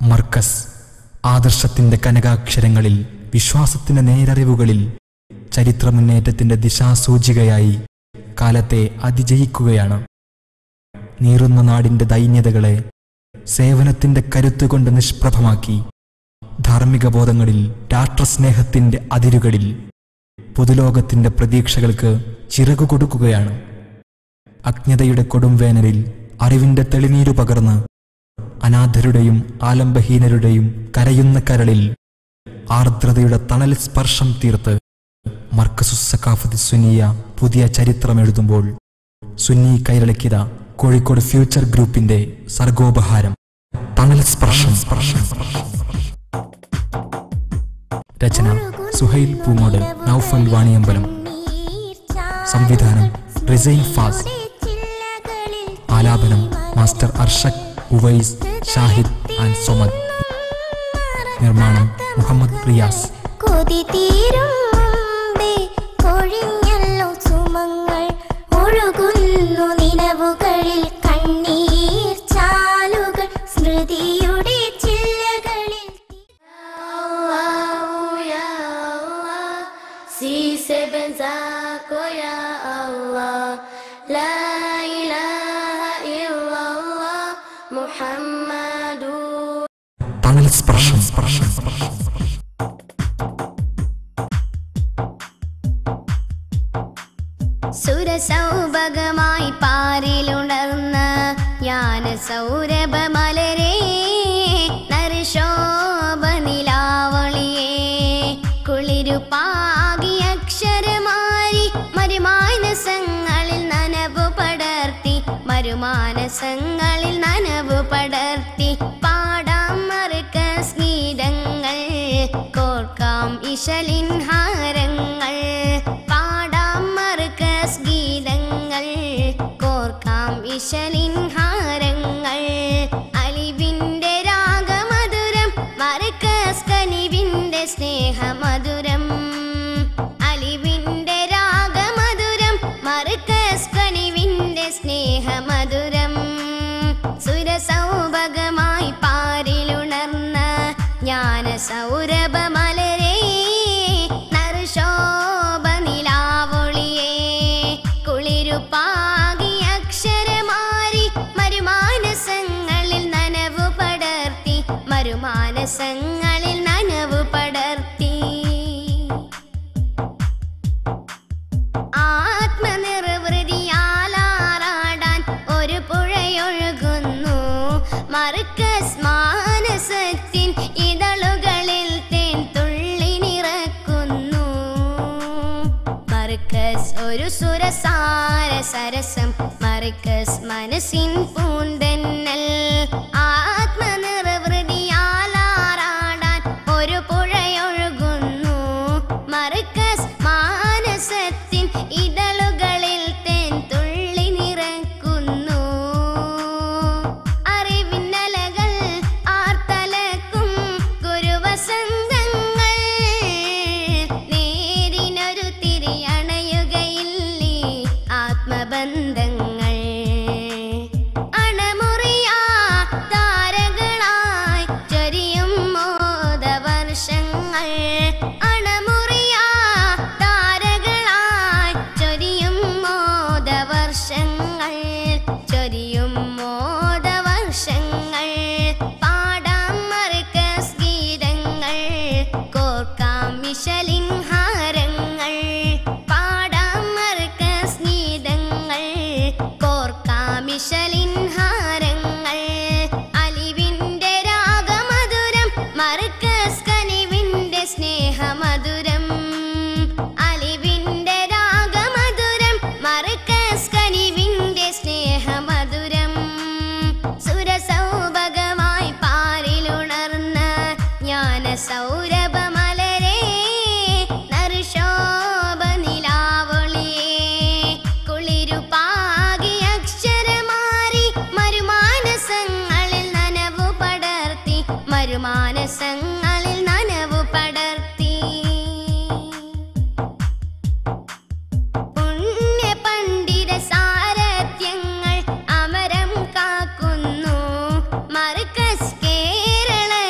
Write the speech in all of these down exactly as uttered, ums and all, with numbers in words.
മർക്കസ് ആദർശത്തിൻ്റെ കനകാക്ഷരങ്ങളിൽ, വിശ്വാസത്തിൻ്റെ നേരറിവുകളിൽ, ചരിത്ര മുന്നേറ്റത്തിൻ്റെ ദിശാസൂചികയായി കാലത്തെ അതിജയിക്കുകയാണ്. നീറുന്ന നാടിൻ്റെ ദൈന്യതകളെ സേവനത്തിൻ്റെ കരുത്തുകൊണ്ട് നിഷ്പ്രഭമാക്കി, ധാർമ്മിക ബോധങ്ങളിൽ, രാഷ്ട്രസ്നേഹത്തിൻ്റെ അതിരുകളിൽ പൊതുലോകത്തിൻ്റെ പ്രതീക്ഷകൾക്ക് ചിറകു കൊടുക്കുകയാണ്. അജ്ഞതയുടെ കൊടുംവേനലിൽ അറിവിൻ്റെ തെളിനീരു പകർന്ന് അനാഥരുടെയും ആലംബഹീനരുടെയും കരയുന്ന കരളിൽ ആർദ്രതയുടെ തണൽ സ്പർശം തീർത്ത് മർക്കസുസ് സഖാഫത്തി സുന്നിയ പുതിയ ചരിത്രമെഴുതുമ്പോൾ സുന്നി കൈരളിക്കിത കോഴിക്കോട് ഫ്യൂച്ചർ ഗ്രൂപ്പിന്റെ സർഗോപഹാരം തണൽ സ്പർശം. രചന സുഹൈൽ പൂങ്ങോട്, നൗഫൽ വാണിയമ്പലം. സംവിധാനം റിസൈൻ ഫാസ്. ആലാപനം മാസ്റ്റർ അർഷക്, ഉവൈസ്, ഷാഹിദ് ആൻഡ് സൊമദ്. നിർമ്മാണം മുഹമ്മദ് റിയാസ്. തണൽ സ്പർശം. സുരസൗഭഗമായി പാരിലുണർന്ന ജ്ഞാന സൗരഭമലരേ, നരശോഭ നിലാവളിയേ, കുളിരുപാകി അക്ഷരമാരി മരുമാനസങ്ങളിൽ നനവു പടർത്തി, മരുമാനസങ്ങളിൽ നനവു പടർത്തി. പാടാം മർക്കസ് ഗീതങ്ങൾ, കോർക്കാം ഇശലിൻ ഹാരങ്ങൾ. പാടാം മർക്കസ് ഗീതങ്ങൾ, കോർക്കാം ഇശലിൻ ഹാരങ്ങൾ. അലിവിന്റെ രാഗമധുരം, മർക്കസ് കനിവിന്റെ സ്നേഹമധുരം. അലിവിന്റെ രാഗമധുരം, മർക്കസ് കനിവിന്റെ സ്നേഹമധുരം. സുരസൗഭഗമായി പാരിലുണർന്ന ജ്ഞാന സൗരഭമലരേ, നറുശോഭ നിലാവൊളിയേ, കുളിരുപാകി അക്ഷരമാരി മരുമാനസങ്ങളിൽ നനവു പടർത്തി, മരുമാനസങ്ങളിൽ നനവു പടർത്തി. ആത്മനിർവൃതിയാലാറാടാൻ ഒരു പുഴയൊഴുകുന്നു, മർക്കസ് മാനസത്തിൻ ഇതളുകളിൽ തേൻ തുള്ളി നിറക്കുന്നു. മർക്കസ് ഒരു സുരസാര സരസം, മർക്കസ് മനസ്സിൻ പൂന്തന്നൽ. ആത്മനിർവൃതിയാലാറാടാൻ ഒരു പുഴയൊഴുകുന്നു, മർക്കസ് മാനസത്തിൻ ഇതളുകളിൽ തേൻ തുള്ളി നിറക്കുന്നു. അറിവിന്നലകൾ ആർത്തലക്കും ഗുരുവസന്തങ്ങൾ, നേരിനൊരു തിരിയണയുകയില്ലേ ആത്മബന്ധങ്ങൾ. അണമുറിയാ താരകളായി ചൊരിയും മോദവർഷങ്ങൾ, അണമുറിയാ താരകളായി ചൊരിയും മോദവർഷങ്ങൾ, ചൊരിയും മോദവർഷങ്ങൾ. പാടാം മർക്കസ് ഗീതങ്ങൾ, കോർക്കാം ഇശലിൻ ഹാരങ്ങൾ. പാടാം മർക്കസ് ഗീതങ്ങൾ, കോർക്കാം ഇശലിൻ ഹാരങ്ങൾ. അലിവിന്റെ രാഗമധുരം, മർക്കസ് കനിവിന്റെ സ്നേഹമധുരം. അലിവിന്റെ രാഗമധുരം, മർക്കസ് കനിവിന്റെ സ്നേഹമധുരം. സുരസൗഭഗമായി പാരിലുണർന്ന ജ്ഞാന സൗരഭമലരേ, നറുശോഭ നിലാവൊളിയേ, കുളിരുപാകി അക്ഷരമാരി മരുമാനസങ്ങളിൽ നനവു പടർത്തി, മരുമാനസങ്ങളിൽ നനവു പടർത്തി. പുണ്യ പണ്ഡിത സാരഥ്യങ്ങൾ അമരം കാക്കുന്നു, മർക്കസ് കേരള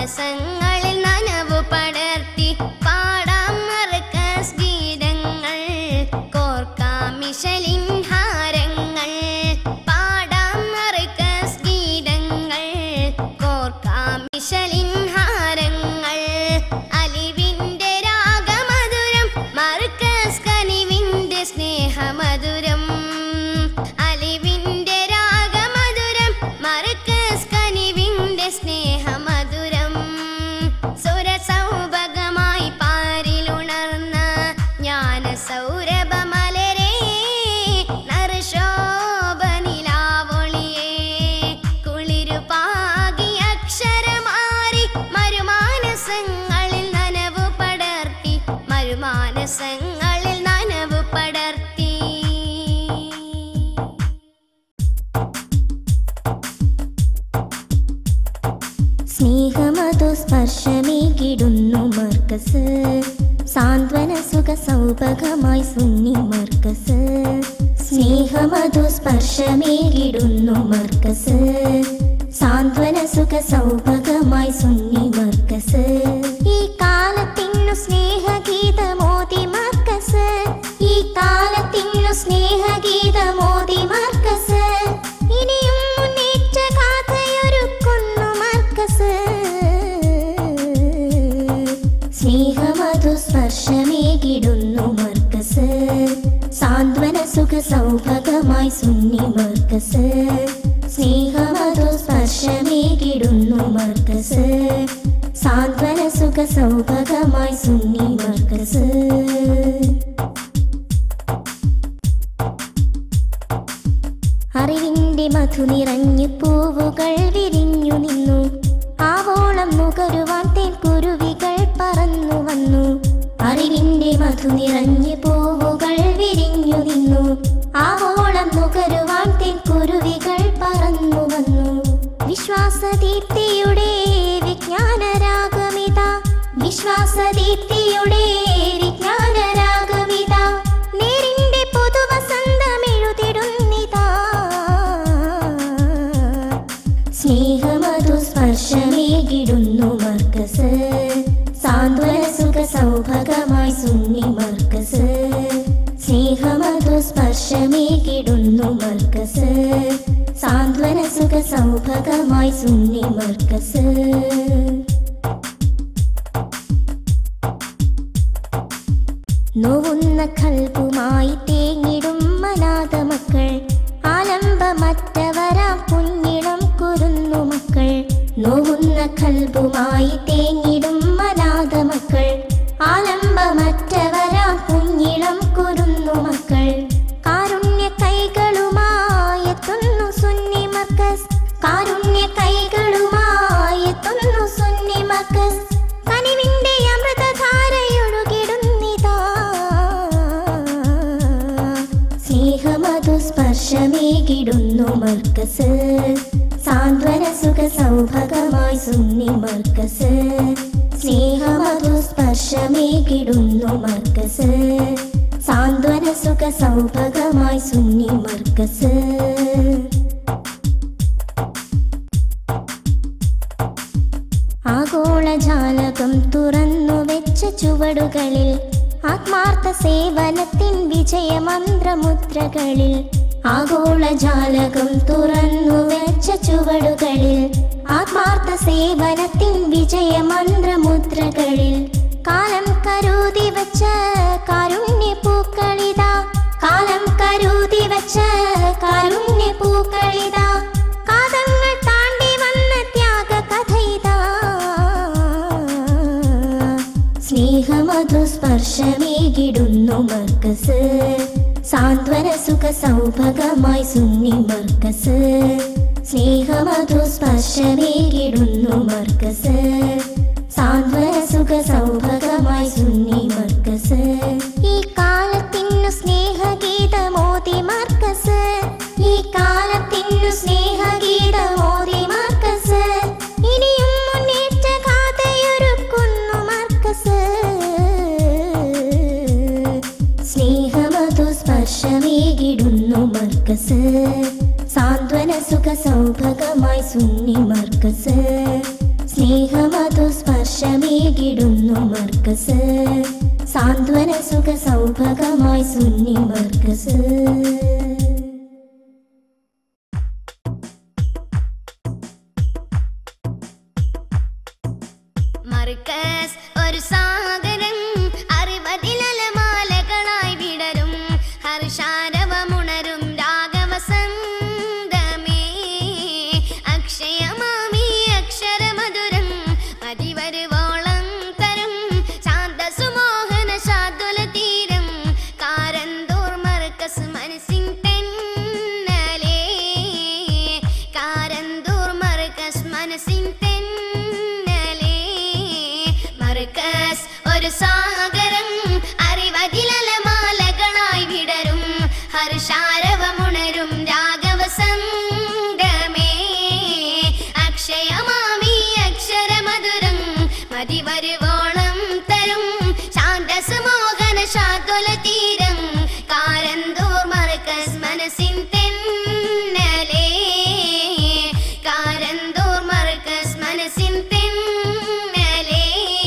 മരുമാനസങ്ങളിൽ നനവു പടർത്തി പാടാം മർക്കസ് ഗീതങ്ങൾ കോർക്കാം മിഷലിൻ ഹാരങ്ങൾ പാടാം മർക്കസ് ഗീതങ്ങൾ കോർക്കാം മിഷലിൻ ഹാരങ്ങൾ അലിവിന്റെ രാഗമധുരം മർക്കസ് കനിവിന്റെ സ്നേഹമധുരം അലിവിന്റെ രാഗമധുരം മർക്കസ് കനിവിന്റെ സ്നേഹമധുരം സുരസൗഭഗമായി പാരിലുണർന്ന ജ്ഞാന സൗരഭമലരേ നറുശോഭനിലാവൊളിയേ കുളിരുപാകി അക്ഷരമാരി മരുമാനസങ്ങളിൽ നനവു പടർത്തി മരുമാനസങ്ങളിൽ നനവു പടർത്തി സ്നേഹമധു സ്പർശമേകിടുന്നു മർക്കസ് സാന്ത്വന സുഖ സൗഭഗമായി സുന്നി മർക്കസ് സ്നേഹമധു സ്പർശമേകിടുന്നു മർക്കസ് സാന്ത്വന സുഖ സൗഭഗമായി സുന്നി മർക്കസ് ഈ കാലത്തിനു സ്നേഹഗീതമോദി മർക്കസ് ഈ കാലത്തിനു സ്നേഹഗീതമോദി മർക്കസ് ഇനിയും മുന്നേറ്റ ഗാഥയൊരുക്കുന്നു മർക്കസ് സ്നേഹമധു സ്പർശമേകിടുന്നു മർക്കസ് സാന്ത്വന സുഖ സൗഭഗമായി സുന്നി മർക്കസ് സ്നേഹമധു സ്പർശമേകിടുന്നു മർക്കസ് സാന്ത്വന സുഖ സൗഭഗമായി സുന്നി മർക്കസ് അറിവിന്റെ മധു നിറഞ്ഞു പൂവുകൾ വിരിഞ്ഞു നിന്നു ആവോളം നുകരുവാൻ തേൻ കുരുവികൾ പറന്നു വന്നു അറിവിന്റെ മധു നിറഞ്ഞു പൂവുകൾ വിരിഞ്ഞു നിന്നു ആവോളം നുകരുവാൻ തേൻ കുരുവികൾ പറന്നു വന്നു വിശ്വാസദീപ്തിയുടെ വിജ്ഞാനരാഗമിത വിശ്വാസദീപ്തിയുടെ വിജ്ഞാനരാഗമിത നേരിന്റെ പുതുവസന്തമെഴുതിടുന്നിതാ സ്നേഹമധു സ്പർശമേകിടുന്നു മർക്കസ് സാന്ത്വന സുഖ സൗഭഗമായി സുന്നി മർക്കസ് സ്നേഹമധു സ്പർശമേകിടുന്നു മർക്കസ് സാന്ത്വന സുഖ സൗഭഗമായി സുന്നി മർക്കസ് നോവുന്ന കൽബുമായി തേങ്ങിടും അനാഥ മക്കൾ ആലംബമറ്റവരാം കുഞ്ഞിളം കുരുന്നു മക്കൾ നോവുന്ന കൽബുമായി തേങ്ങിടും അനാഥ മക്കൾ ആലംബമറ്റവരാം കുഞ്ഞിളം കുരുന്നു മക്കൾ കാരുണ്യ കൈകളുമായി എത്തുന്നു സുന്നി മർക്കസ് കാരുണ്യ കൈകളുമായി എത്തുന്നു സുന്നി മർക്കസ് കനിവിന്റെ അമൃതധാരയൊഴുകിടുന്നിതാ സ്നേഹമധു സ്പർശമേകിടുന്നു മർക്കസ് സാന്ത്വന സുഖ സൗഭഗമായി സുന്നി മർക്കസ് സ്നേഹമധു സ്പർശമേകിടുന്നു മർക്കസ് സാന്ത്വന സുഖ സൗഭഗമായി സുന്നി മർക്കസ് ആഗോളജാലകം തുറന്നു വെച്ച ചുവടുകളിൽ ആത്മാർത്ഥ സേവനത്തിൻ വിജയമന്ത്രമുദ്രകളിൽ ആഗോളജാലകം തുറന്നു വെച്ച ചുവടുകളിൽ ആത്മാർത്ഥ സേവനത്തിൻ വിജയമന്ത്രമുദ്രകളിൽ കാലം കരുതി വച്ച കാരുണ്യ പൂക്കളിതാ കാലം കരുതി വച്ച കാരുണ്യ പൂക്കളിതാ കാതങ്ങൾ താണ്ടി വന്ന ത്യാഗ കഥയിതാ സ്നേഹമധു സ്പർശമേകിടുന്നു മർക്കസ് സാന്ത്വന സുഖ സൗഭഗമായി സുന്നി മർക്കസ് സ്നേഹമധു സ്പർശമേകിടുന്നു മർക്കസ് സാന്ത്വന സുഖ സൗഭഗമായി സുന്നി മർക്കസ് ഈ കാലത്തിനു സ്നേഹഗീതമോദി മർക്കസ് ഈ കാലത്തിനു സ്നേഹഗീതമോദി മർക്കസ് ഇനിയും മുന്നേറ്റ ഗാഥയൊരുക്കുന്നു മർക്കസ് സ്നേഹമധു സ്പർശമേകിടുന്നു മർക്കസ് സാന്ത്വന സുഖ സൗഭഗമായി സുന്നി മർക്കസ് സ്നേഹമധു ഹർഷമേകിടുന്നു മർക്കസ് സാന്ത്വന സുഖ സൗഭഗമായി സുന്നി മർക്കസ്. മർക്കസ് ഒരു സാഗരം അറിവതിലലമാലകളായി വിടരും ഹർഷാരവമുണരും രാഗവസന്തമേ അക്ഷയമാമി അക്ഷരമധുരം മതിവരുവോളം തരും ശാന്തസുമോഹന ശാദ്വല തീരം കാരന്തൂർ മർക്കസ് മനസ്സിൻ തെന്നലേ കാരന്തൂർ മർക്കസ് മനസ്സിൻ തെന്നലേ മർക്കസ് ഒരു സാഗരം അറിവതിലലമാലകളായി വിടരും ഹർഷാരവമുണരും രാഗവസന്തമേ അക്ഷയമാമി അക്ഷരമധുരം മതിവരുവോളം തരും ശാന്തസുമോഹന ശാദ്വല തീരം കാരന്തൂർ മർക്കസ് മനസ്സിൻ തെന്നലേ കാരന്തൂർ മർക്കസ് മനസ്സിൻ തെന്നലേ.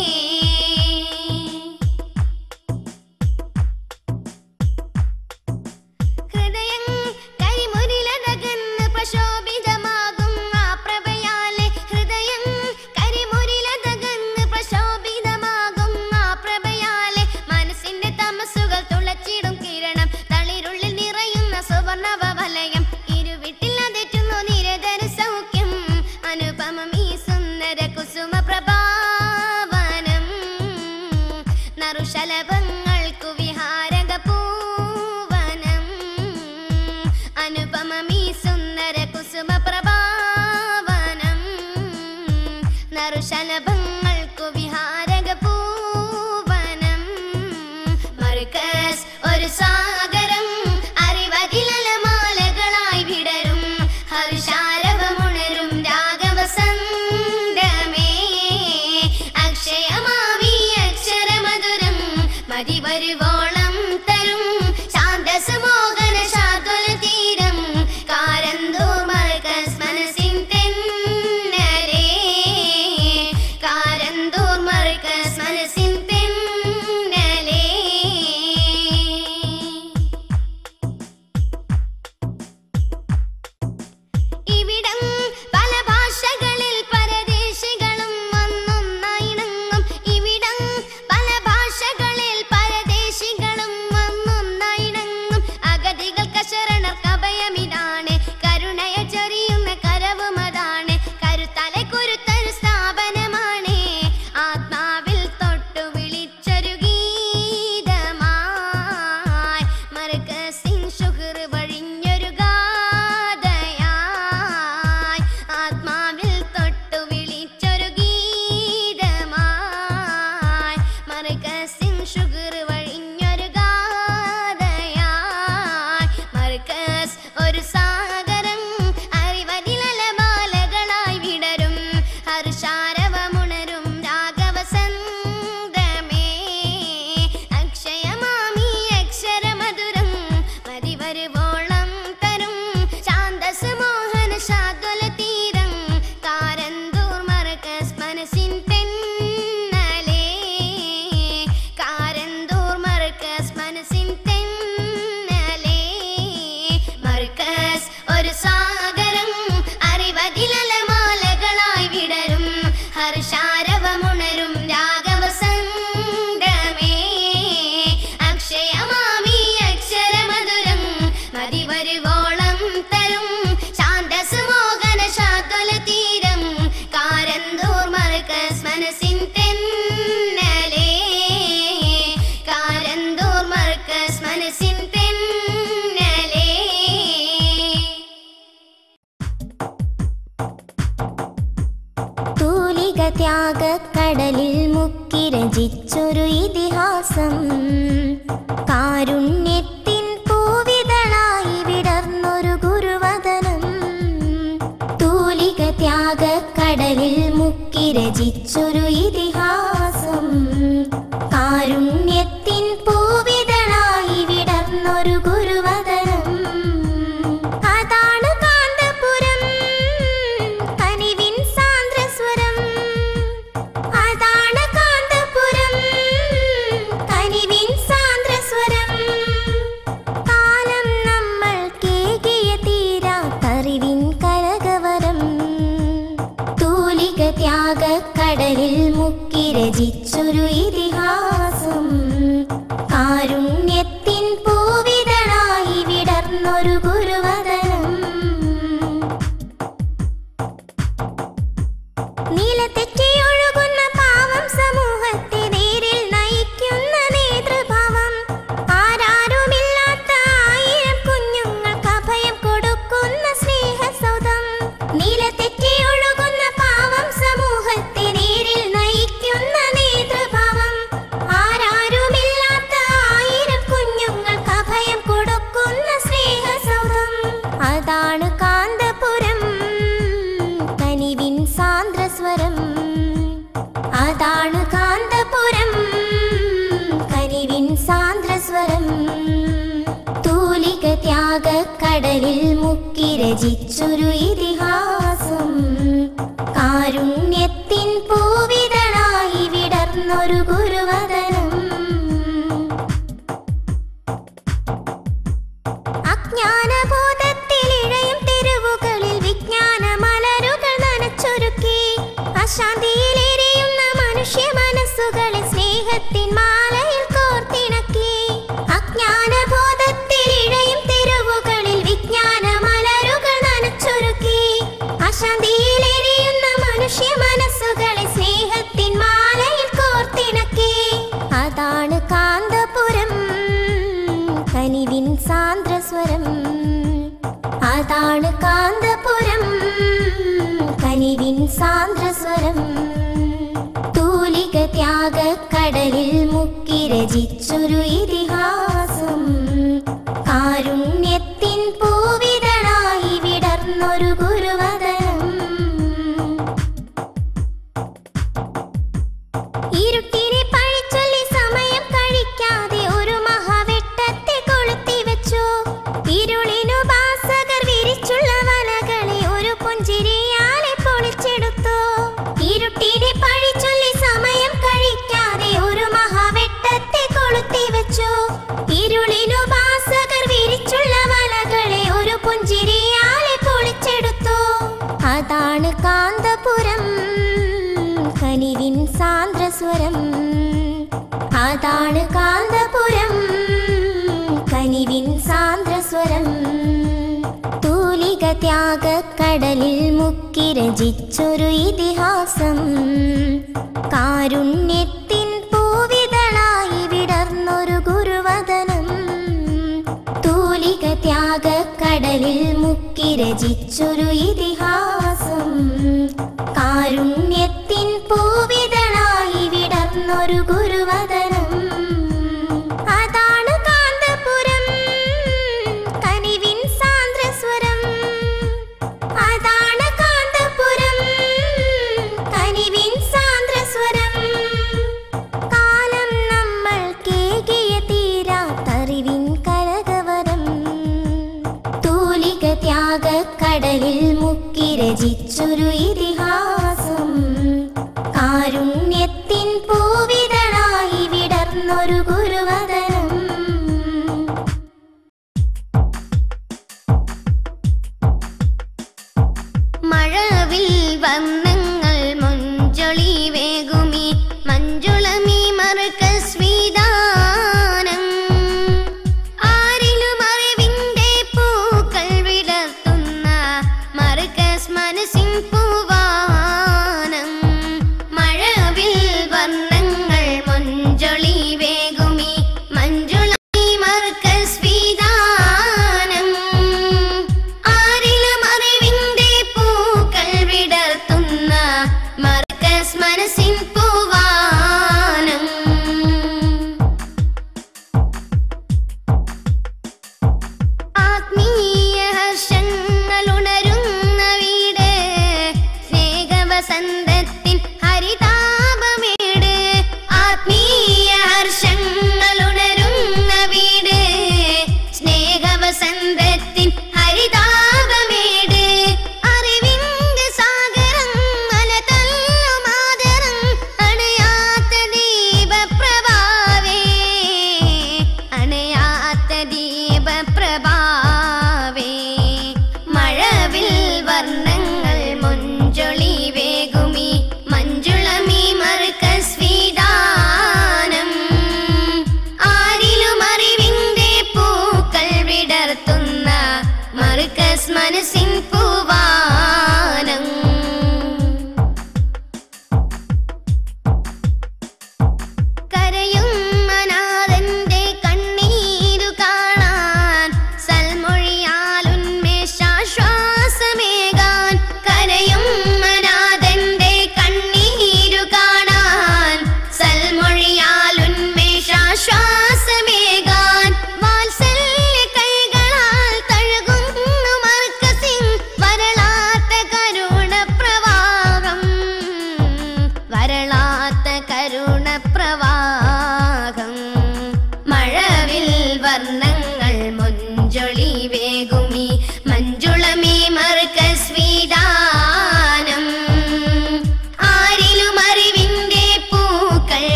ഹൃദയം കരിമുരിലതകന്ന് പ്രശോഭിതമാകും ആ പ്രഭയാലെ ഹൃദയം കരിമുരിലതകന്ന് പ്രശോഭിതമാകും ആ പ്രഭയാലെ മനസ്സിന്റെ തമസുകൾ തുളച്ചിടും കിരണം തളിരുള്ളിൽ നിറയുന്ന സുവർണവ വലയം ഇരുവിട്ടിൽ അതെറ്റുന്നു നിരതര സൗഖ്യം അനുപമം ഈ സുന്ദര കുസുമ പ്രഭാവനം നറുശലഭങ്ങൾക്കു വിഹാരക പൂവനം അനുപമം ഈ സുന്ദര കുസുമ പ്രഭാവനം നറുശലഭങ്ങൾക്കു വിഹാരക പൂവനം മർക്കസ് ഒരു സാഗരം അറിവതിലലമാലകളായി വിടരും ഹർഷാരവമുണരും രാഗവസന്തമേ അക്ഷയമാവി അക്ഷരമധുരം മതിവരുവോളം തരും ശാന്തസുമോഹന ശാദ്വല തീരം കാരന്തൂർ മർക്കസ് മനസ്സിൻ തെന്നലേ കാരന്തൂർ മർക്കസ് മനസ്സിൻ തെന്നലേ. ഇവിടം പല ഭാഷകളിൽ പരദേശികളും വന്നൊന്നായിണങ്ങും ഇവിടം പല ഭാഷകളിൽ പരദേശികളും വന്നൊന്നായിണങ്ങും അഗതികൾക്ക് ശരണർക്ക് അഭയമിതാണ് കരുണയ ചൊരിയുന്ന കരവുമതാണ് കരുത്തലെ കുരുത്തൊരു സ്ഥാപനമാണ് ആത്മാവിൽ തൊട്ടു വിളിച്ചൊരു ഗീതമായി മർക്കസിൻ ശുക്ർ വഴിഞ്ഞൊരു ഗാഥയായി ആത്മാവിൽ തൊട്ടു വിളിച്ചൊരു ഗീതമായി മർക്കസിൻ ശുക്ർ വഴിഞ്ഞൊരു ഗാഥയായി മർക്കസ് ഒരു സാഗരം അറിവതിലലമാലകളായി വിടരും ഹർഷാരവമുണരും രാഗവസന്തമേ അക്ഷയമാമി അക്ഷരമധുരം മതിവരുവോളം തരും ശാന്തസുമോഹന ശാദ്വല തീരം കാരന്തൂർ മർക്കസ് മനസ്സിൻ തെന്നലേ കാരന്തൂർ മർക്കസ് മനസ്സിൻ തെന്നലേ മർക്കസ് ഒരു സാഗരം അറിവതിലലമാലകളായി വിടരും ഹർഷാരവമുണരും രാഗവസന്തമേ അക്ഷയമാമി അക്ഷരമധുരം മതിവരുവോളം തരും ശാന്തസുമോഹന ശാദ്വല തീരം കാരന്തൂർ മർക്കസ് മനസ്സിൻ തെന്നലേ കാരന്തൂർ മർക്കസ് മനസ്സിൻ തെന്നലേ. തൂലിക ത്യാഗക്കടലിൽ മുക്കി രചിച്ചൊരു ഇതിഹാസം കാരുണ്യത്തിൻ പൂവിതളായി വിടർന്നൊരു ഗുരുവദനം തൂലിക ത്യാഗക്കടലിൽ മുക്കി രചിച്ചൊരു ഇതിഹാസം കാരുണ്യത്തിൻ പൂവിതളായി വിടർന്നൊരു ഗുരുവദനം അതാണ് കാന്തപുരം കനിവിൻ സാന്ദ്രസ്വരം അതാണ് ത്യാഗക്കടലിൽ മുക്കി രചിച്ചൊരു ഇതിഹാസം. കാരുണ്യത്തിൻ പൂവിതളായി വിടർന്നൊരു ഗുരുവദനം. നീലത്തെറ്റിയൊഴുകുന്ന പാവം സമൂഹത്തെ നേരിൽ നയിക്കുന്ന നേതൃഭാവം. ആരാരുമില്ലാത്ത ആയിരം കുഞ്ഞുങ്ങൾക്ക് അഭയം കൊടുക്കുന്ന സ്നേഹസൗധം. നീലത്തെറ്റിയൊഴുകുന്ന പാവം സമൂഹത്തെ നേരിൽ നയിക്കുന്ന നേതൃഭാവം. ആരാരുമില്ലാത്ത ആയിരം കുഞ്ഞുങ്ങൾക്ക് അഭയം കൊടുക്കുന്ന സ്നേഹസൗധം. അതാണ് കാന്തപുരം കനിവിൻ സാന്ദ്രസ്വരം. അതാണ് കാന്തപുരം കനിവിൻ സാന്ദ്രസ്വരം. തൂലിക ത്യാഗക്കടലിൽ മുക്കി രചിച്ചൊരു ഇതിഹാസം. കാരുണ്യത്തിൻ പൂവിതളായി വിടർന്നൊരു ഗുരുവദനം. അജ്ഞാനബോധത്തിൽ ഇഴയും തെരുവുകളിൽ വിജ്ഞാന മലരുകൾ നനച്ചൊരുക്കി. അശാന്തിയിലെരിയുന്ന മനുഷ്യ മനസ്സുകളെ സ്നേഹത്തിൻ മാലയിൽ കോർത്തിണക്കി. അജ്ഞാനബോധത്തിൽ ഇഴയും തെരുവുകളിൽ വിജ്ഞാന മലരുകൾ നനച്ചൊരുക്കി. അശാന്തിയിലെരിയുന്ന മനുഷ്യ മനസ്സുകളെ സ്നേഹത്തിൻ മാലയിൽ കോർത്തിണക്കി. അതാണ് കാന്തപുരം കനിവിൻ സാന്ദ്രസ്വരം. അതാണ് കാന്തപുരം കനിവിൻ സാന്ദ്രസ്വരം. തൂലിക ത്യാഗക്കടലിൽ മുക്കി രചിച്ചൊരു ഇതിഹാസം. കാരുണ്യത്തിൻ പൂവിതളായി വിടർന്നൊരു ഗുരുവദനം. ഇരുട്ടിനെ പഴിച്ചൊല്ലി സമയം കഴിക്കാതെ ഒരു മഹാവെട്ടത്തെ കൊളുത്തിവെച്ചു. ഇരുളിനുപാസകർ വിരിച്ചുള്ള വലകളെ ഒരു പുഞ്ചിരിയാലെ പൊളിച്ചെടുത്തു. ഇരുട്ടിനെ പഴിച്ചൊല്ലി സമയം കഴിക്കാതെ ഒരു മഹാവെട്ടത്തെ കൊളുത്തിവെച്ചു. ഇരുളിനുപാസകർ വിരിച്ചുള്ള വലകളെ ഒരു പുഞ്ചിരിയാലെ പൊളിച്ചെടുത്തു. അതാണ് കാന്തപുരം കനിവിൻ സാന്ദ്രസ്വരം. അതാണ് കാന്തപുരം കനിവിൻ സാന്ദ്രസ്വരം. തൂലിക ത്യാഗക്കടലിൽ മുക്കി രചിച്ചൊരു ഇതിഹാസം. കാരുണ്യത്തിൻ പൂവിതളായി വിടർന്നൊരു ഗുരുവദനം. തൂലിക ത്യാഗക്കടലിൽ മുക്കി രചിച്ചൊരു ഇതിഹാസം. കാരുണ്യത്തിൻ പൂവിതളായി വിടർന്നൊരു ഗുരുവദനം. അതാണ് കാന്തപുരം കനിവിൻ സാന്ദ്രസ്വരം. അതാണ് കാന്തപുരം കനിവിൻ സാന്ദ്രസ്വരം. കാലം നമ്മൾ കേകിയ തീരാത്തറിവിൻ കരകവരം. തൂലിക ത്യാഗക്കടലിൽ മുക്കി രചിച്ചൊരു ഇതിഹാസം. കാരുണ്യത്തിൻ പൂവിതളായി വിടർന്നൊരു ഗുരുവദനം. മഴവിൽ വർണ്ണങ്ങൾ മൊഞ്ചൊളി വേഗുമി മഞ്ജുളമി മർക്കസ് വിധാനം. ആരിലും അറിവിന്റെ പൂക്കൾ വിടർത്തുന്ന മർക്കസ് മനസ്സിൻ പൂവാനം. മഴവിൽ വർണ്ണങ്ങൾ മൊഞ്ചൊളി വേഗുമി മഞ്ജുളമി മർക്കസ് വിധാനം. ആരിലും അറിവിന്റെ പൂക്കൾ വിടർത്തുന്ന മർക്കസ് മനസ്സിൻ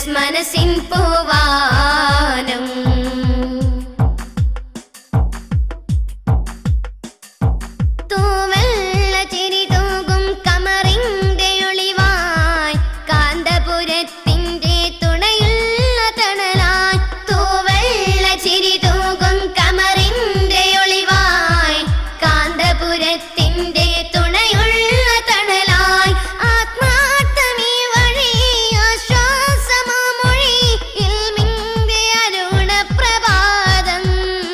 മർക്കസ് മനസ്സിൻ പൂവാനം തൂവെള്ള ചിരി തൂകും കമറിന്റെ ഒളിവായി കാന്തപുരത്തിന്റെ തുണയുള്ള തണലായി തൂവെള്ള ചിരി തൂകും കമറിന്റെ ഒളിവായി കാന്തപുരത്തിന്റെ തുണയുള്ള തണലായി ആത്മാർത്ഥമീ വഴി ആശ്വാസമാമൊഴി ഇൽമിന്റെ അരുണ പ്രഭാതം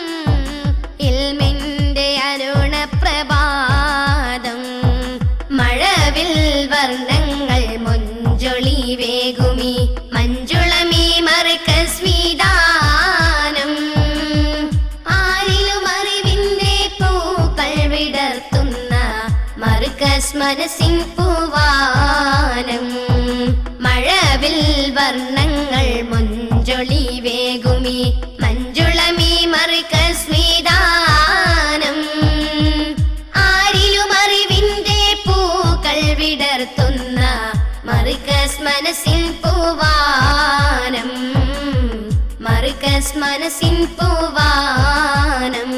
ഇൽമിന്റെ അരുണ പ്രഭാതം മഴവിൽ വർണ്ണങ്ങൾ മൊഞ്ചൊളി വേഗുമി മഞ്ജുളമീ മർക്കസ് വിധാനം ആരിലും അറിവിന്റെ പൂക്കൾ വിടർത്തുന്ന മർക്കസ് മനസ്സിൻ പൂവാനം മഴവിൽ വർണ്ണങ്ങൾ മൊഞ്ചൊളി വേഗുമി മഞ്ജുളമീ മർക്കസ് വിധാനം ആരിലും അറിവിന്റെ പൂക്കൾ വിടർത്തുന്ന മർക്കസ് മനസ്സിൻ പൂവാനം മർക്കസ് മനസ്സിൻ പൂവാനം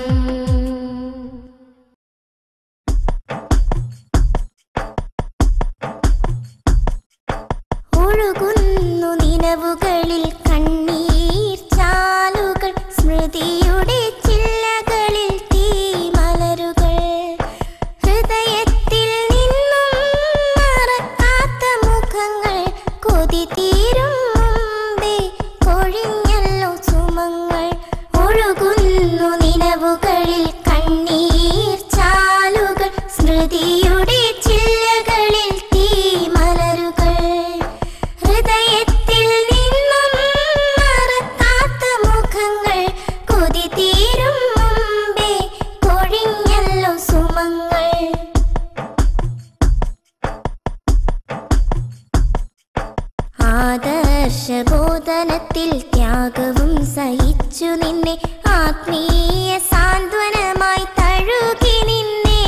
ഒഴുകുന്നു നിലവുകളിൽ കണ്ണീർ ചാലുകൾ സ്മൃതിയുടെ ചില്ലകളിൽ തീമലരുകൾ ഹൃദയത്തിൽ നിന്നും മറക്കാത്ത മുഖങ്ങൾ കൊതി തീരും മുമ്പേ കൊഴിഞ്ഞല്ലോ സുമങ്ങൾ ഒഴുകുന്നു നിലവുകളിൽ കണ്ണീർ ചാലുകൾ സ്മൃതിയുടെ ചില്ലകളിൽ തീമലരുകൾ ഹൃദയത്തിൽ നിന്നും മറക്കാത്ത മുഖങ്ങൾ കൊതി തീരും മുമ്പേ കൊഴിഞ്ഞല്ലോ സുമങ്ങൾ ആദർശബോധനത്തിൽ ത്യാഗവും സഹിച്ചു നിന്നെ ആത്മീയ സാന്ത്വനമായി തഴുകി നിന്നെ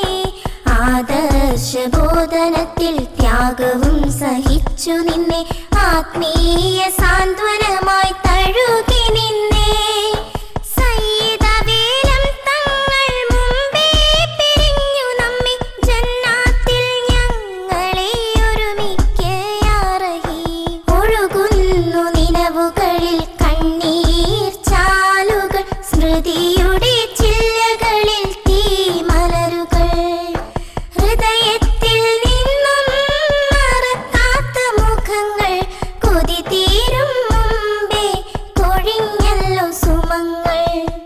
ആദർശബോധനത്തിൽ ത്യാഗവും സഹിച്ചു നിന്നെ ആത്മീയ സാന്ത്വനമായി തഴുകി നിന്നെ സയ്യിദവേലം തങ്ങൾ മുമ്പേ പിരിഞ്ഞു നമ്മെ ജന്നാത്തിൽ ഞങ്ങളെ ഒരുമിക്ക് യാ റഹീം ഒഴുകുന്നു നിലവുകളിൽ കണ്ണീർ ചാലുകൾ സ്മൃതിയുടെ ചില്ലകളിൽ തീമലരുകൾ ഹൃദയത്തിൽ നിന്നും മറക്കാത്ത മുഖങ്ങൾ കൊതി തീരും മുമ്പേ കൊഴിഞ്ഞല്ലോ സുമങ്ങൾ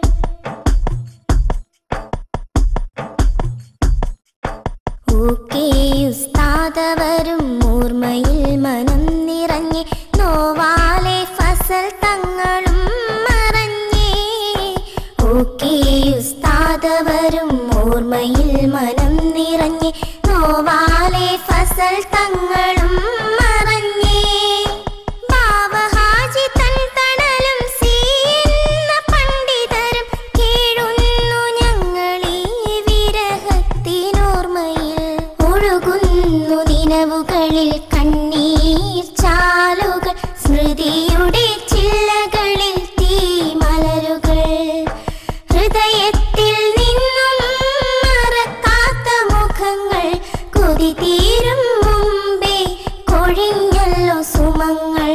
ഓക്കേ ഉസ്താദവരും ഓർമ്മയിൽ മനം നിറഞ്ഞ് നോവാലെ ഫസൽ തങ്ങളും മറഞ്ഞേ ഓക്കേ ഉസ്താദവരും ഓർമ്മയിൽ മനം നിറഞ്ഞ് നോവാലെ ഫസൽ തങ്ങളും മറഞ്ഞേ ബാവഹാജി തൻ തണലും സീന്ന പണ്ഡിതരും കേഴുന്നു ഞങ്ങളീ വിരഹത്തിനോർമ്മയിൽ ഒഴുകുന്നു നിലവുകളിൽ കണ്ണീർ ചാലുകൾ സ്മൃതിയുടെ ചില്ലകളിൽ തീമലരുകൾ ഹൃദയത്തിൽ നിന്നും മറക്കാത്ത മുഖങ്ങൾ കൊതി തീരും മുമ്പേ കൊഴിഞ്ഞല്ലോ സുമങ്ങൾ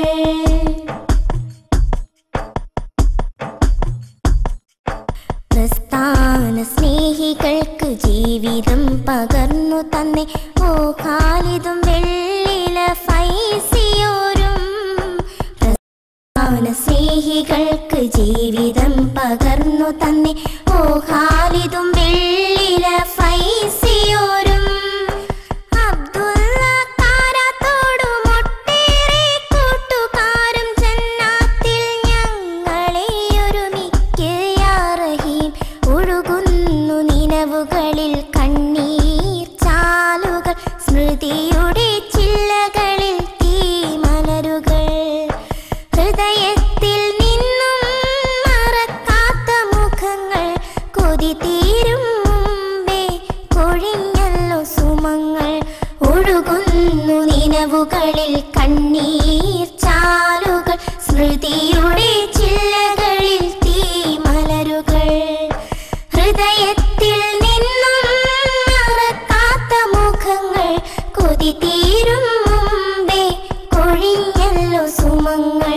പ്രസ്ഥാന സ്നേഹികൾക്ക് ജീവിതം പകർന്നു തന്നെ ഓ ഖാലിദും വെള്ളില ഫൈസിയോരും പ്രസ്ഥാന സ്നേഹികൾക്ക് ജീവിതം പകർന്നു തന്നെ ഓ ഖാലിദും വെള്ളില ഫൈസിയോരും അബ്ദുള്ള കാരാത്തോടും ഒട്ടേറെ കൂട്ടുകാരും ജന്നാത്തിൽ ഞങ്ങളെ ഒരുമിക്ക് യാ റഹീം ഒഴുകുന്നു നിലവുകളിൽ കണ്ണീർ ചാലുകൾ സ്മൃതിയുടെ ചില്ലകളിൽ തീമലരുകൾ ഹൃദയത്തിൽ നിന്നും മറക്കാത്ത മുഖങ്ങൾ കൊതി തീരും മുമ്പേ കൊഴിഞ്ഞല്ലോ സുമങ്ങൾ ഒഴുകുന്നു നിനവുകളിൽ കണ്ണീർ ചാലുകൾ, സ്മൃതിയുടെ ചില്ലകളിൽ തീമലരുകൾ. ഹൃദയത്തിൽ നിന്നും മറക്കാത്ത മുഖങ്ങൾ, കൊതി തീരും മുമ്പേ കൊഴിഞ്ഞല്ലോ സുമങ്ങൾ.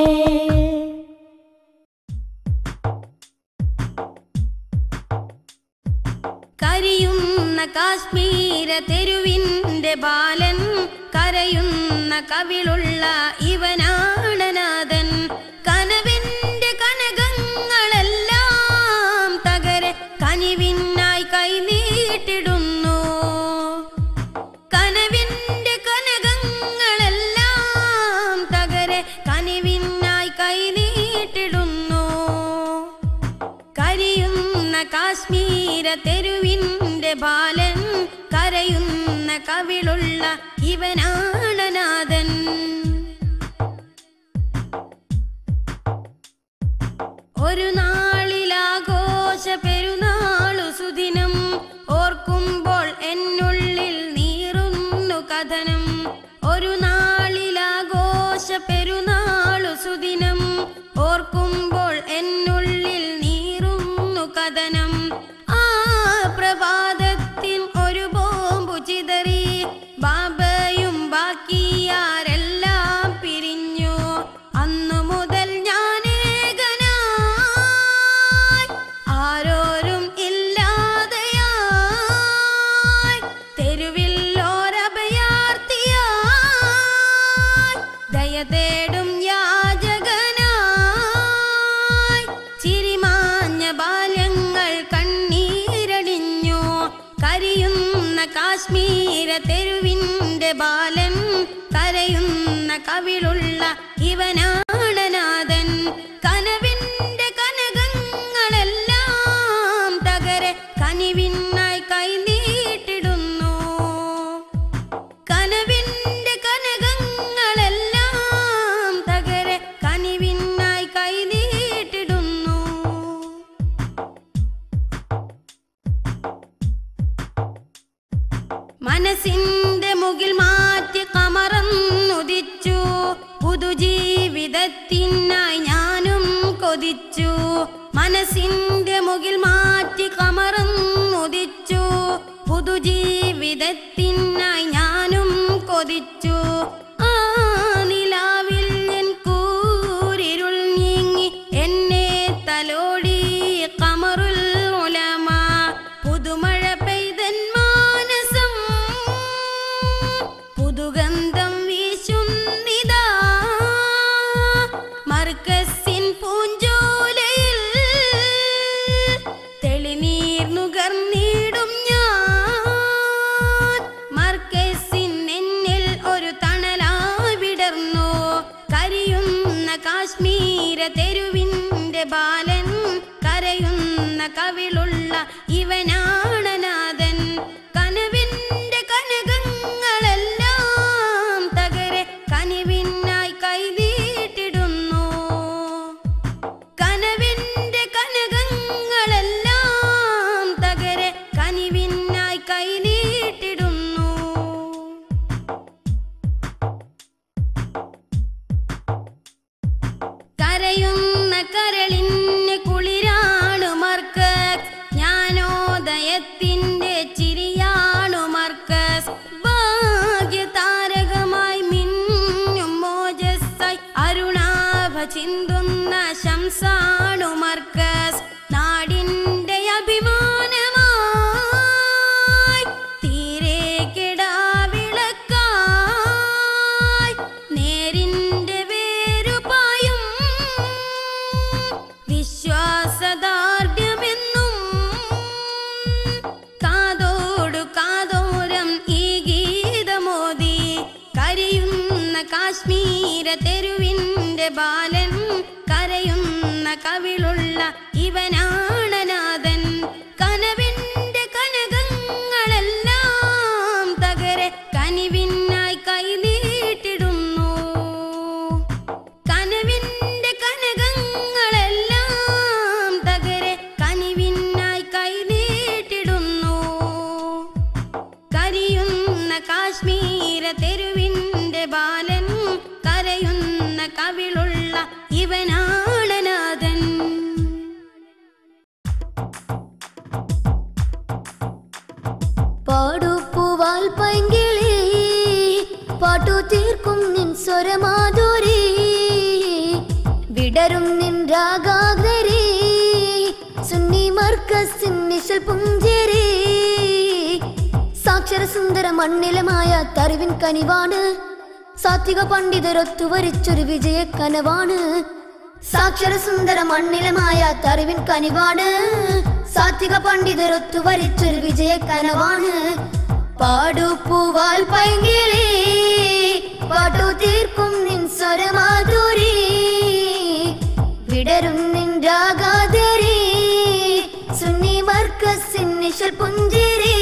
കരിയുന്ന കാശ്മീര തെരുവിന്റെ ബാലൻ, കരയുന്ന കവിളുള്ള ഇവനാണനാഥൻ. കനവിന്റെ കനകങ്ങളെല്ലാം തകരെ കനിവിനായി കൈനീട്ടിടുന്നു. കനവിന്റെ കനകങ്ങളെല്ലാം തകരെ കനിവിനായി കൈനീട്ടിടുന്നു. കരിയുന്ന കാശ്മീര തെരുവിന്റെ ബാലൻ, കരയുന്ന കവിളുള്ള ഇവനാണനാഥൻ. ഒരു നാളിലാഘോഷ പെരുന്നാളു സുദിനം, ഓർക്കുമ്പോൾ എന്നുള്ളിൽ നീറുന്നു കഥനം. ഒരു നാളിലാഘോഷ പെരുന്നാളു സുദിനം, ഓർക്കുമ്പോൾ എന്നുള്ളിൽ നീറുന്നു കഥനം. ആ പ്രഭാതത്തിൽ ഒരു ബോംബു ചിതറി, ബാബയും ബാക്കിയാരെല്ലാം പിരിഞ്ഞു. അന്നു മുതൽ ഞാൻ ഏകനായി, ആരോരും ഇല്ലാതെയായി, തെരുവിൽ ഓരഭയാർത്ഥിയായി, ദയ തേടും യാചകനായി. ചിരിമാഞ്ഞ ബാല്യങ്ങൾ കണ്ണീരടിഞ്ഞു. കരിയുന്ന കാശ്മീര തെരുവിന്റെ ബാലൻ, കരയുന്ന കവിളുള്ള ഇവനാണനാഥൻ. കനവിന്റെ കനകങ്ങളെല്ലാം തകരെ കനിവിനായി കൈനീട്ടിടുന്നു. കനവിന്റെ കനകങ്ങളെല്ലാം തകരെ കനിവിനായി കൈനീട്ടിടുന്നു. മനസ്സിന്റെ മുകിൽ മാറ്റി കമറന്നുദിച്ചു. പുതുജീവിതത്തിനായി ഞാനും കൊതിച്ചു. മനസ്സിന്റെ മുകിൽ മാറ്റി കമറന്നുദിച്ചു. പുതുജീവിതത്തിനായി ഞാനും കൊതിച്ചു. ആ നിലാവിൽ എൻ കൂരിരുൾ നീങ്ങി എന്നെ തലോടി ഖമറുൽ ഉലമ. പുതുമഴ പെയ്തൻ മാനസം, പുതുഗന്ധം വീശുന്നിതാ. മർക്കസിൻ പൂഞ്ചോലയിൽ തെളിനീർ നുകർന്നിടും ഞാൻ. മർക്കസിൻ എന്നിൽ ഒരു തണലായി വിടർന്നു. കരിയുന്ന കാശ്മീര തെരുവിന്റെ ബാലൻ, കരയുന്ന കവിളുള്ള ഇവനാണനാഥൻ. കനവിന്റെ കനകങ്ങളെല്ലാം തകരെ കനിവിനായി കൈനീട്ടിടുന്നു. കനവിന്റെ കനകങ്ങളെല്ലാം തകരെ കനിവിനായി കൈനീട്ടിടുന്നു. കരയുന്ന കരളിന് കുളിരാണു മർക്കസ്, ജ്ഞാനോദയത്തിന്റെ ചിരിയാണു മർക്കസ്. ഭാഗ്യതാരകമായി മിന്നും മോജസ്സായി അരുണാഭ ചിന്തുന്ന ശംസാണു മർക്കസ്. നാടിന്റെ അഭിമാനമായി തീരെ കിടാവിളക്കായി, നേരിന്റെ വേരുപായും വിശ്വാസദാർഢ്യമെന്നും. കാതോടു കാതോരം ഈ ഗീതമോദി, കരിയുന്ന കാശ്മീര തെരുവിന്റെ ബാലൻ, കരയുന്ന കവിളുള്ള ഇവനാണനാഥൻ. കനവിന്റെ കനകങ്ങളെല്ലാം തകരെ കനിവിനായി കൈനീട്ടിടുന്നു. കനവിന്റെ കനകങ്ങളെല്ലാം തകരെ കനിവിനായി കൈനീട്ടിടുന്നു. കരിയുന്ന കാശ്മീര കാശ്മീര തെരുവിന്റെ ബാലൻ കരയുന്ന കവിളുള്ള ഇവനാണ് നാഥൻ. പാടുപ്പൂവാൽ പൈങ്കിളി പാട്ടു തീർക്കും നിൻ സ്വരമാധുരി വിടരും നിൻ രാഗാഗ്രി സുന്നി മർക്കസിൻ നിശൽ പുഞ്ചിരി സാക്ഷര സുന്ദര മണ്ണിലമായ തറിവിൻ കനിവാണ് സാത്വിക പണ്ഡിതരൊത്തു വരിച്ചൊരു വിജയ കനവാണ്. സാക്ഷര സുന്ദര മണ്ണിലമായ തറിവിൻ കനിവാണ് സാത്വിക പണ്ഡിതരൊത്തു വരിച്ചൊരു വിജയ കനവാണ്. പാടുപ്പൂവാൽ പൈങ്കിളി പാട്ടു തീർക്കും നിൻ സ്വരമാധുരി വിടരും നിൻ രാഗാധരി സുന്നി മർക്കസിൻ നിശൽ പുഞ്ചിരി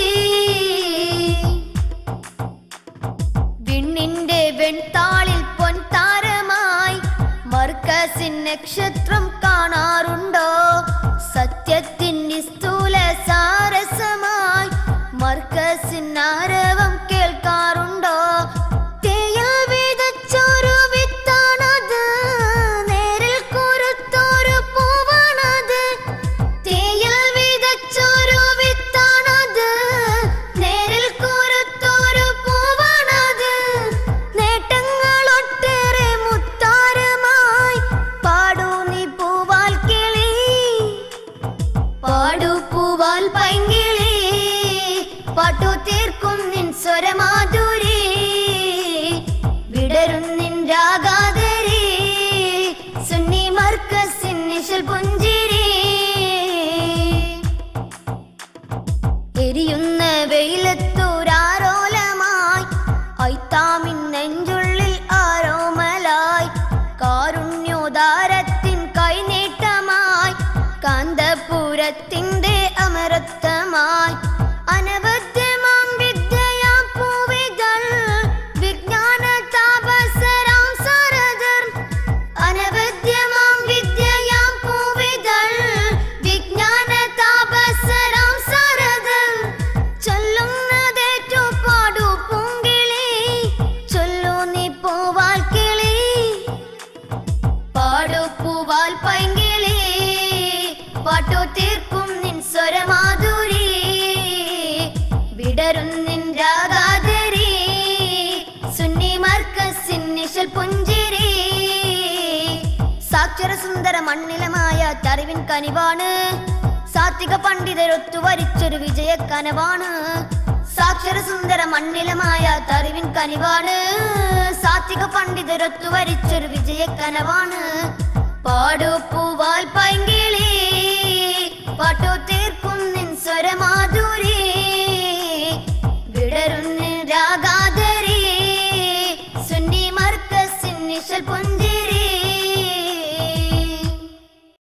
വിണ്ണിന്റെ വെൺതാളിൽ പൊൻതാരമായി മർക്കസിൻ നക്ഷത്രം കാണാറുണ്ടോ? സത്യത്തിൻ നിസ്തൂല സാരസമായി മർക്കസിൻ ആരവം കേൾക്കാറുണ്ടോ? തേയിൽ വിതച്ചൊരു വിത്താണത് നേരിൽ കുരുത്തൊരു പൂവാണത്. തേയിൽ വിതച്ചൊരു വിത്താണത് നേരിൽ കുരുത്തൊരു പൂവാണത്. നേട്ടങ്ങളൊട്ടേറെ മുത്താരമായി പാടൂ നീ പൂവാൽ കിളി. പാടൂ പൂവാൽ പൈങ്കിളി പാട്ടു തീർക്കും നിൻ സ്വരമാധുരി വിടരും നിൻ രാഗാധരി സുന്നി മർക്കസിൻ നിശൽ പുഞ്ചിരി. എരിയുന്ന വെയിലത്തൂരാരോലമായി ഐത്താമിൻ നെഞ്ചുള്ളിൽ ആരോമലായി കാരുണ്യോദാരത്തിൻ കൈനീട്ടമായി കാന്തപുരത്തിന്റെ അമരത്വമായി അനവധ്യമാം വിദ്യയാം പൂവിതൾ വിജ്ഞാന താപസരാം സരദർ. അനവധ്യമാം വിദ്യയാം പൂവിതൾ വിജ്ഞാന താപസരാം സരദർ. ചൊല്ലുന്നതേറ്റു പാടു പൂങ്കിളി ചൊല്ലു നീ പൂവാൽ കിളി. പാടു പൂവാൽ പൈങ്കിളി പാട്ടു തീർക്കും നിൻ സ്വരമാധുരി വിടരും നിൻ രാഗാധരി സുന്നി മർക്കസിൻ നിശൽ പുഞ്ചിരി. സാക്ഷര സുന്ദര മണ്ണിലമായ തറിവിൻ കനിവാണ് സാത്വിക പണ്ഡിതരൊത്തു വരിച്ചൊരു വിജയ കനവാണ്. സാക്ഷര സുന്ദര മണ്ണിലമായ തറിവിൻ കനിവാണ് സാത്വിക പണ്ഡിതരൊത്തു വരിച്ചൊരു വിജയ കനവാണ്. പാടു പൂവാൽ പൈങ്കി